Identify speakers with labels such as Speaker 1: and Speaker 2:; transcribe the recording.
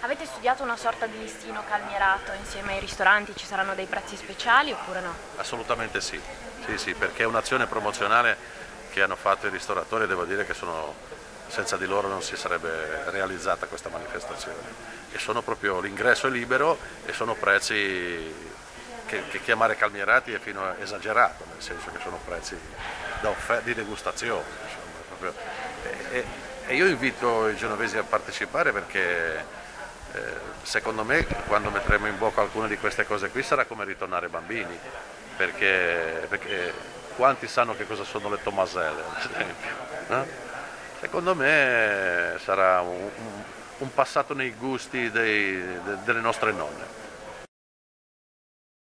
Speaker 1: Avete studiato una sorta di listino calmierato insieme ai ristoranti? Ci saranno dei prezzi speciali oppure no?
Speaker 2: Assolutamente sì, sì, sì, perché è un'azione promozionale che hanno fatto i ristoratori e devo dire che senza di loro non si sarebbe realizzata questa manifestazione. E sono proprio, l'ingresso è libero e sono prezzi che chiamare calmierati è fino a esagerato, nel senso che sono prezzi di degustazione. Insomma, e io invito i genovesi a partecipare perché secondo me quando metteremo in bocca alcune di queste cose qui sarà come ritornare bambini, perché quanti sanno che cosa sono le tomaselle, ad esempio? Eh? Secondo me sarà un passato nei gusti delle nostre nonne.